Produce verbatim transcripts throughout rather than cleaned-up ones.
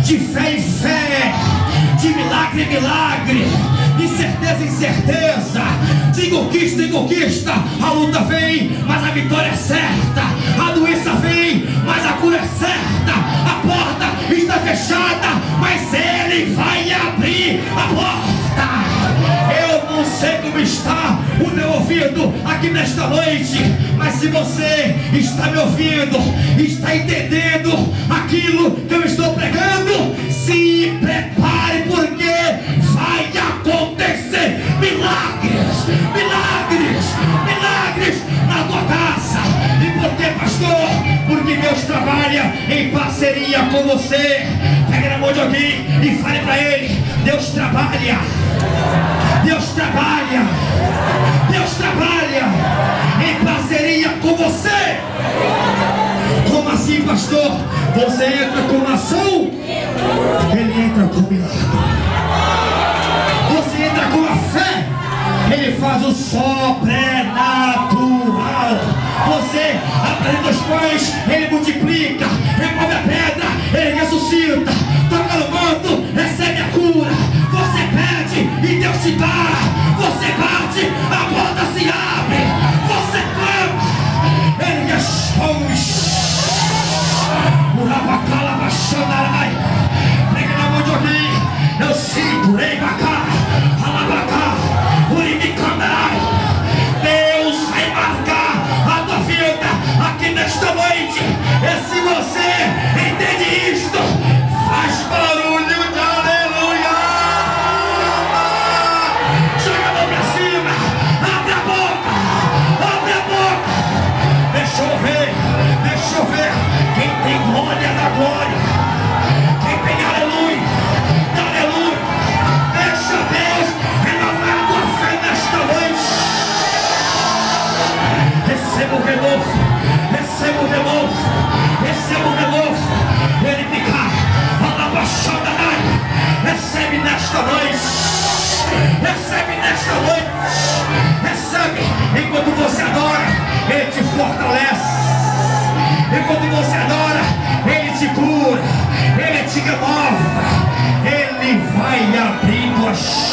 de fé em fé, de milagre em milagre, de certeza em certeza, de conquista em conquista. A luta vem, mas a vitória é certa. A doença vem, mas a cura é certa. A porta está fechada, mas Ele vai abrir a porta. Eu não sei como está o teu ouvido aqui nesta noite, mas se você está me ouvindo, está entendendo aquilo que eu estou pregando, se prepare, porque vai acontecer milagres, milagres, milagres na tua casa. E por que, pastor? Porque Deus trabalha em parceria com você. Pegue na mão de alguém e fale para ele: Deus trabalha, Deus trabalha, Deus trabalha em parceria com você. Como assim, pastor? Você entra com ação, Ele entra com milagre. Você entra com a fé, Ele faz o sobrenatural. Você apresenta os pães, Ele multiplica. Remove a pedra, Ele ressuscita. Toca no manto, recebe a cura. Você pede e Deus te dá. Você bate, a porta se abre. Você clama, Ele responde. Prega na mão de alguém. Eu sinto, rei bacá, alabacá, urimicandarai. Deus vai marcar a tua vida aqui nesta noite. E se você entende isto, faz barulho de aleluia. Joga a mão pra cima, abre a boca, abre a boca. Deixa eu ver, deixa eu ver. Quem tem glória da glória, quem tem aleluia, aleluia. Deixa Deus renovar a tua fé nesta noite. Receba o renovo, receba o renovo, receba o renovo. Ele picar, alabaxada, recebe nesta noite, recebe nesta noite, recebe. Enquanto você adora, Ele te fortalece. Enquanto você adora, Ele te cura, Ele te renova, Ele vai abrindo as...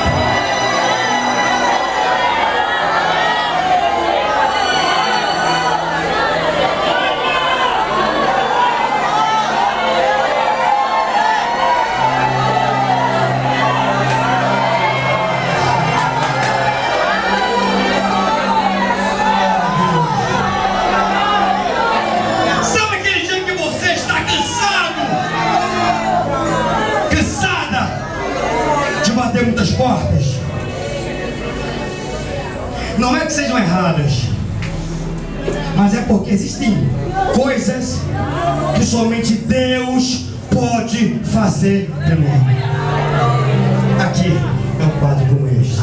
muitas portas. Não é que sejam erradas, mas é porque existem coisas que somente Deus pode fazer pelo homem. Aqui é um quadro como este.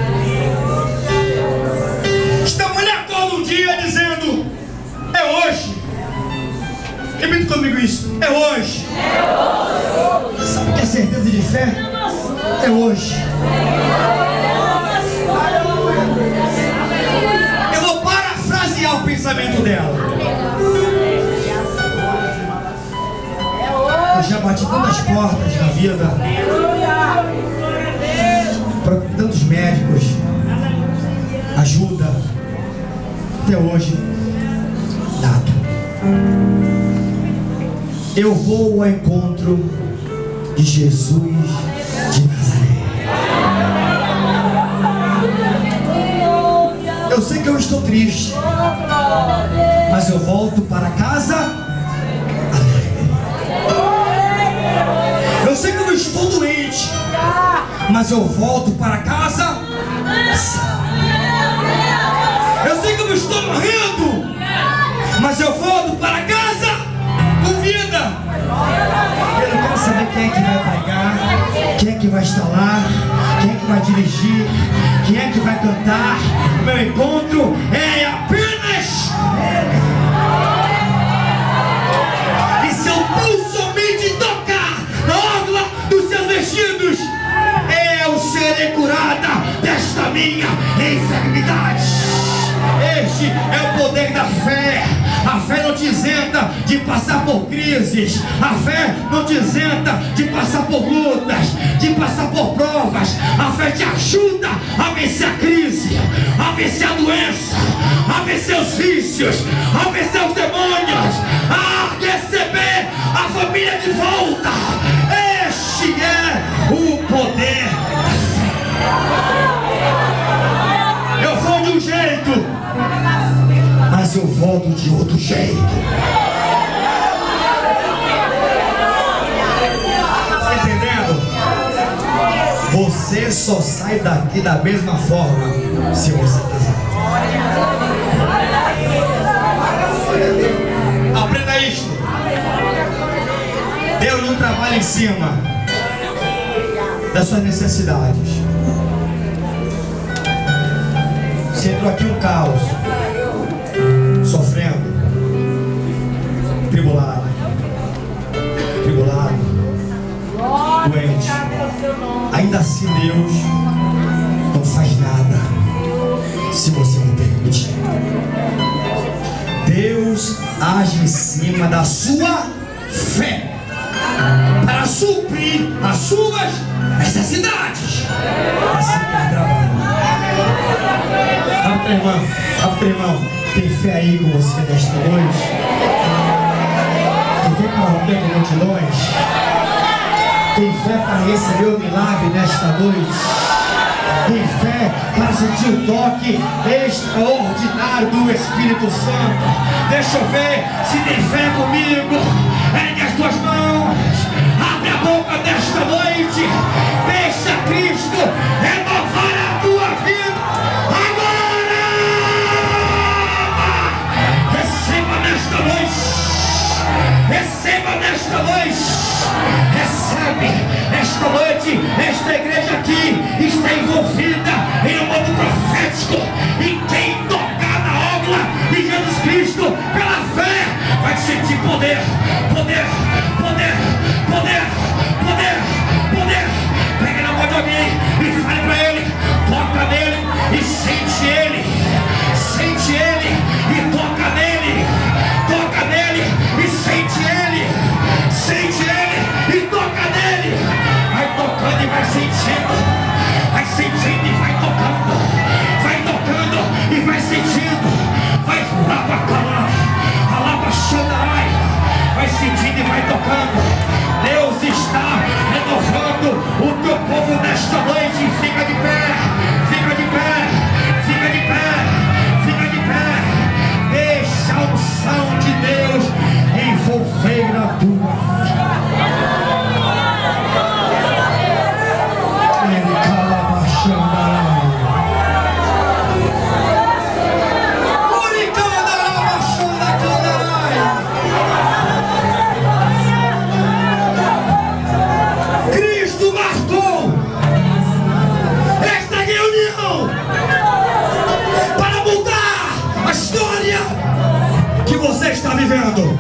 Esta mulher acorda um dia dizendo: é hoje. Repita comigo isso: é hoje. Sabe o que é certeza de fé? É hoje. Eu vou parafrasear o pensamento dela. Eu já bati tantas portas na vida, para tantos médicos, ajuda. Até hoje, nada. Eu vou ao encontro de Jesus de Nazaré. Eu sei que eu estou triste, mas eu volto para casa alegre. Eu sei que eu estou doente, mas eu volto para casa sã. Eu sei que eu estou morrendo, mas eu volto para casa com vida. Eu não quero saber quem é que vai pregar, quem é que vai estar lá, quem é que vai dirigir, quem é que vai cantar. O meu encontro é apenas Ele. E se eu tão somente tocar na orla dos seus vestidos, eu serei curada desta minha enfermidade. Este é o poder da fé. A fé não te isenta de passar por crises. A fé não te isenta de passar por lutas, de passar por provas. A fé te ajuda a vencer a crise, a vencer a doença, a vencer os vícios, a vencer os demônios, a receber a família de volta. Este é o poder da fé. Eu vou de um jeito, mas eu volto de outro jeito. Tá entendendo? Você só sai daqui da mesma forma se você quiser. Aprenda isto. Deus não trabalha em cima das suas necessidades. Você entrou aqui um caos, sofrendo, tribulado, tribulado, doente. Ainda assim Deus não faz nada se você não permitir. Deus age em cima da sua fé para suprir as suas necessidades. Assim que ele trabalha. Fala para o irmão, fala para o irmão, tem fé aí com você nesta noite? Tem fé para romper com multidões? Tem fé para receber o milagre nesta noite? Tem fé para sentir o toque extraordinário do Espírito Santo? Deixa eu ver se tem fé comigo. Ergue as tuas mãos, abre a boca desta noite, deixa Cristo renovar a tua vida agora. Receba nesta noite, receba nesta noite, recebe esta noite. Esta igreja aqui está envolvida em um modo profético, e quem tocar na obra de Jesus Cristo pela fé vai sentir poder, poder, poder, poder, poder, poder. Pega na mão de alguém e fale para ele, toca nele e sente ele, sente ele e toca nele, toca nele e sente ele, sente ele e toca nele. Vai tocando e vai sentindo, vai sentindo e vai tocando, vai tocando e vai sentindo, vai lá pra cá, lá pra Xandarai, vai sentindo e vai tocando. Deus está renovando o teu povo nesta noite. Fica de pé, fica de pé, fica de pé, fica de pé. Deixa a unção de Deus envolver na tua vida. Ele cala a Xandarai. Está vivendo.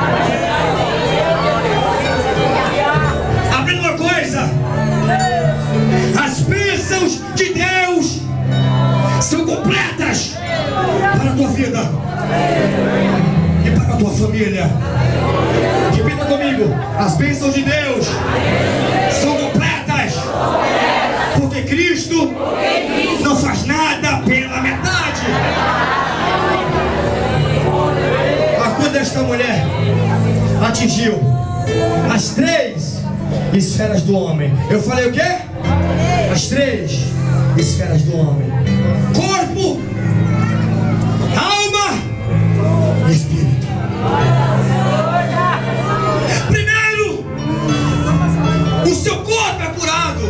Aprenda uma coisa: as bênçãos de Deus são completas para a tua vida e para a tua família. Repita comigo: as bênçãos de Deus são completas, porque Cristo não faz nada pela metade. Esta mulher atingiu as três esferas do homem. Eu falei o quê? As três esferas do homem: corpo, alma e espírito. Primeiro, o seu corpo é curado.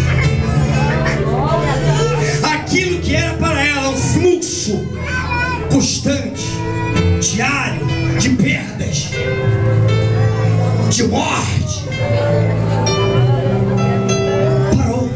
Aquilo que era para ela um fluxo constante, diário, de perdas, de morte, parou.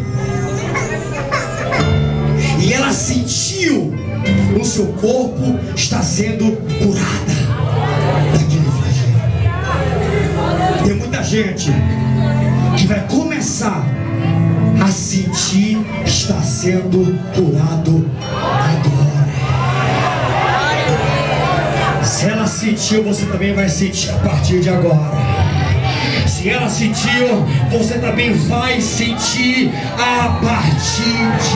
E ela sentiu o seu corpo está sendo curada daquele flagelo. Tem muita gente que vai começar a sentir está sendo curado agora. Se ela sentiu, você também vai sentir a partir de agora. Se ela sentiu, você também vai sentir a partir de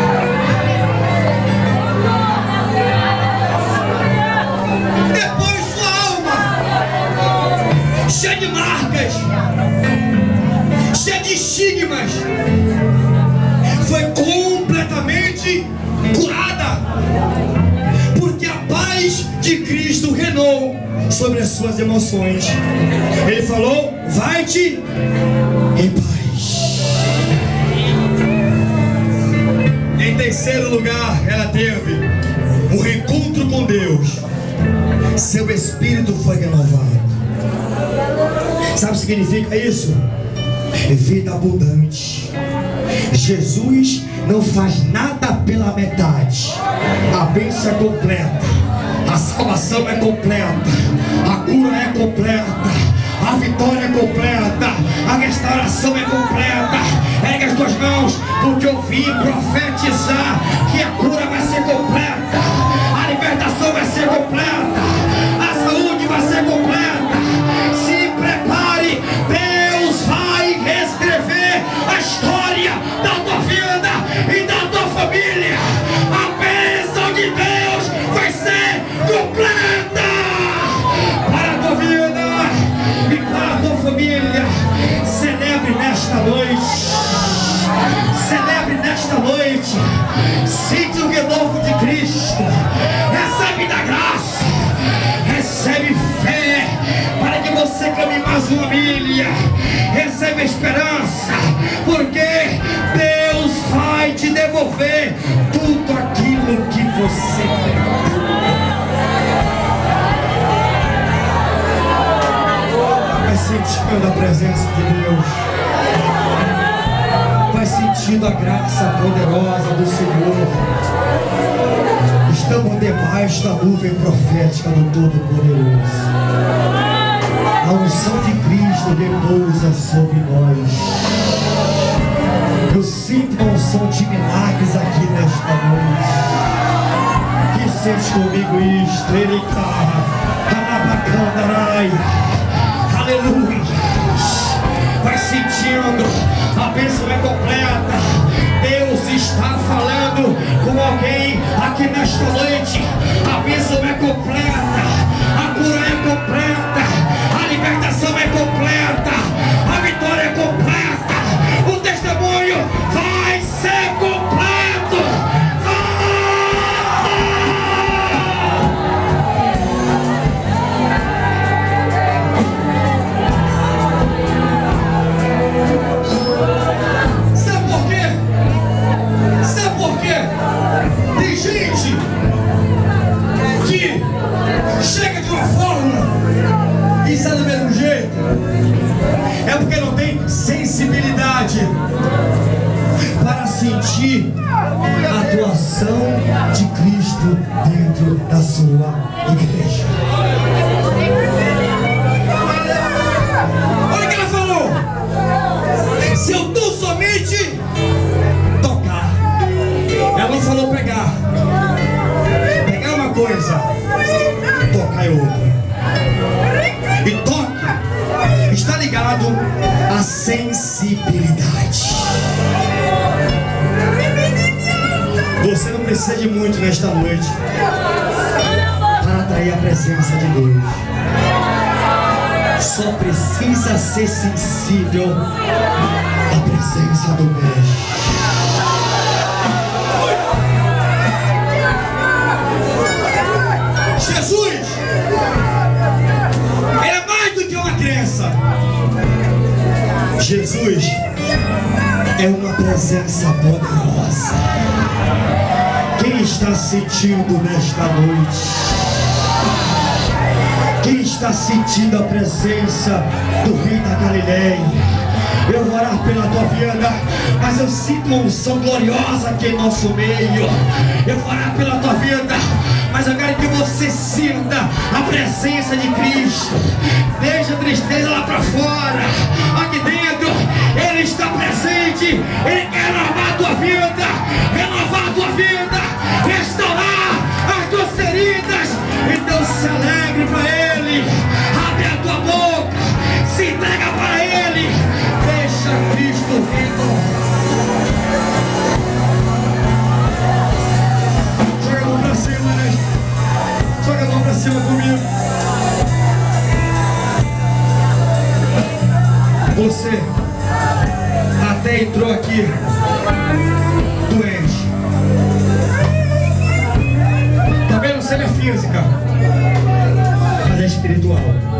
depois sua alma, cheia de marcas, cheia de estigmas, foi completamente curada, porque a paz de Cristo reinou sobre as suas emoções. Ele falou: vai-te em paz. Em terceiro lugar, ela teve um reencontro com Deus. Seu espírito foi renovado. Sabe o que significa isso? Vida abundante. Jesus não faz nada pela metade. A bênção é completa, a salvação é completa, a cura é completa, a vitória é completa, a restauração é completa. Ergue as tuas mãos, porque eu vim profetizar que a cura vai ser completa, a libertação vai ser completa, a saúde vai ser completa. Se prepare, Deus vai reescrever a história da tua vida e da tua família. A bênção de Deus vai ser completa para a tua vida e para a tua família. Celebre nesta noite, celebre nesta noite, sinta o renovo de Cristo, recebe da graça, recebe fé, para que você caminhe mais uma milha, recebe esperança, porque Deus vai te devolver tudo aquilo que você perdeu. Vai sentindo a presença de Deus, vai sentindo a graça poderosa do Senhor. Estamos debaixo da nuvem profética do Todo-Poderoso. A unção de Cristo repousa sobre nós. Eu sinto uma unção de milagres aqui nesta noite. Que sente comigo isto? Ele está Canabacandarai. Aleluia. Vai sentindo, a bênção é completa. Deus está falando com alguém aqui nesta noite. A bênção é completa, a cura é completa, a libertação é completa, a vitória é completa, o testemunho vai ser completo. Sabe por quê? Sabe por quê? Tem gente que chega de uma forma e sai do mesmo jeito. É porque não tem sensibilidade para sentir a atuação de Cristo dentro da sua igreja. Olha o que ela falou: se eu tão somente tocar. Ela não falou pegar. Pegar é uma coisa, tocar é outra. E toque está ligado à sensibilidade. Você não precisa de muito nesta noite para atrair a presença de Deus. Só precisa ser sensível à presença do Mestre. Jesus, ele é mais do que uma crença. Jesus é uma presença poderosa. Quem está sentindo nesta noite? Quem está sentindo a presença do Rei da Galileia? Eu vou orar pela tua vida, mas eu sinto uma unção gloriosa aqui em nosso meio. Eu vou orar pela tua vida, mas eu quero que você sinta a presença de Cristo. Deixa a tristeza lá para fora. Aqui dentro Ele está presente. Ele quer renovar a tua vida, renovar a tua vida, restaurar as tuas feridas. Então se alegre. Você até entrou aqui doente. Talvez não seja física, mas é espiritual.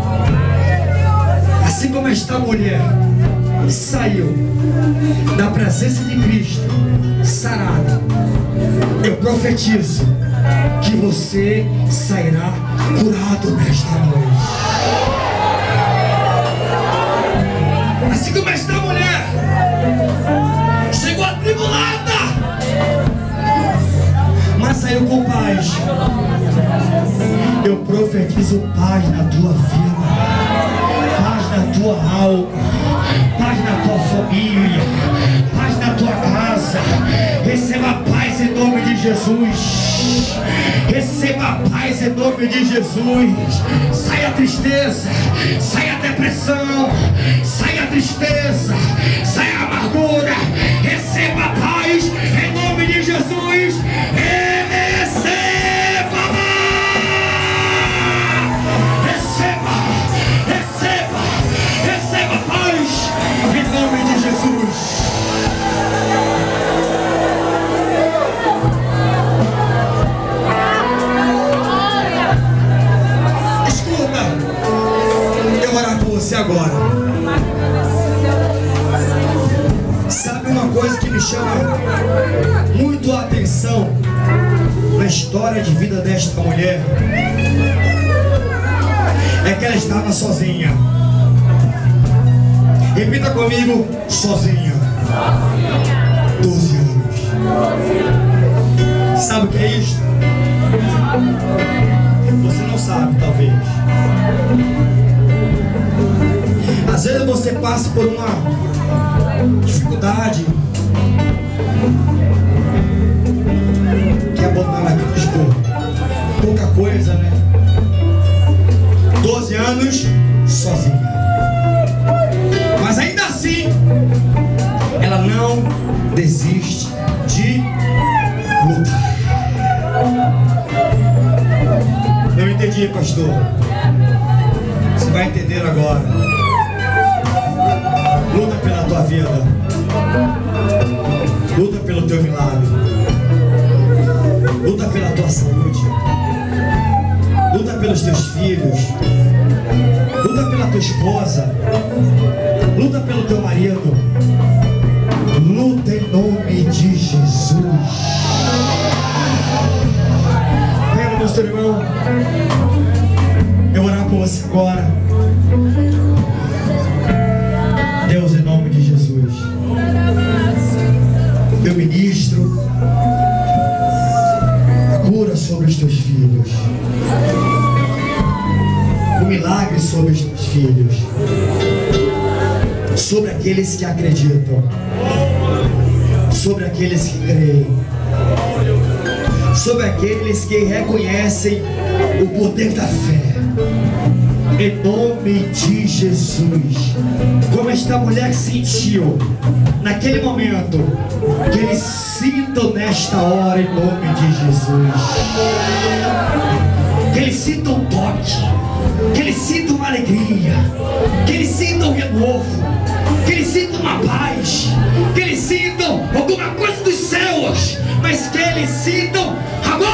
Assim como esta mulher saiu da presença de Cristo sarada, eu profetizo que você sairá curado nesta noite. Assim como esta mulher chegou atribulada, mas saiu com paz, eu profetizo paz na tua vida, paz na tua alma, paz na tua família, paz na tua casa. Receba paz em nome de Jesus. Receba paz em nome de Jesus. Saia a tristeza, saia a depressão, saia a tristeza, saia a amargura. Receba paz em nome de Jesus. Receba, receba, receba, receba paz em nome de Jesus. Você agora, sabe uma coisa que me chama muito a atenção na história de vida desta mulher? É que ela estava sozinha. Repita comigo: sozinha. doze anos. Sabe o que é isso? Você não sabe, talvez. Às vezes você passa por uma dificuldade, quer botar na cruz por pouca coisa, né? doze anos sozinha. Mas ainda assim, ela não desiste de lutar. Não entendi, pastor. Você vai entender agora. Luta pela tua vida. Luta pelo teu milagre. Luta pela tua saúde. Luta pelos teus filhos. Luta pela tua esposa. Luta pelo teu marido. Luta em nome de Jesus. Pega, meu seu irmão. Eu vou orar por você agora. Deus, em nome de Jesus, eu ministro a cura sobre os teus filhos, o milagre sobre os teus filhos, sobre aqueles que acreditam, sobre aqueles que creem, sobre aqueles que reconhecem o poder da fé. Em nome de Jesus. Como esta mulher sentiu naquele momento, que eles sintam nesta hora em nome de Jesus. Que eles sintam um toque, que eles sintam uma alegria, que eles sintam um renovo, que eles sintam uma paz, que eles sintam alguma coisa dos céus, mas que eles sintam agora